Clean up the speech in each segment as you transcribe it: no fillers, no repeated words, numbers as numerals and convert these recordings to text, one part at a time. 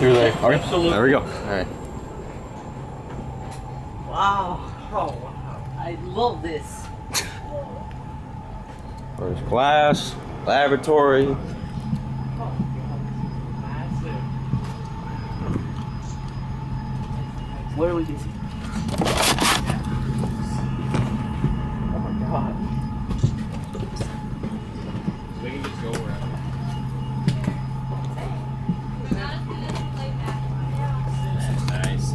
through there. Okay. Absolutely. There we go. All right. Wow. Oh, wow. I love this. First class, laboratory. Where are we busy? Oh my god. We can just go wherever. Nice.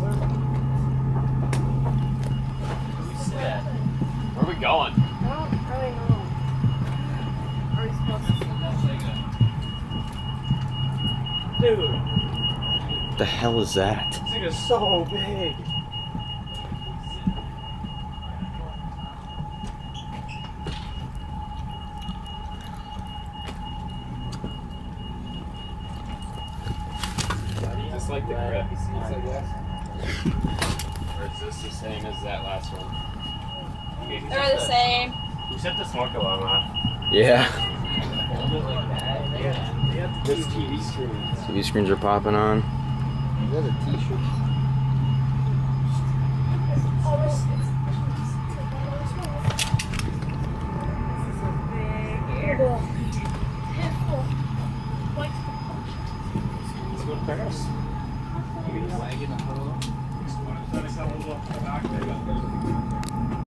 Where are we going? I don't really know. Are we supposed to? Dude, What the hell is that? this thing is so big. Is this like the grip? Or is this the same as that last one? They're the same. Who set the smoke alarm off? Yeah. Hold it like that. Yeah. This TV screen. TV screens are popping on. Is that a t-shirt? Let's go to Paris. Wagon a little.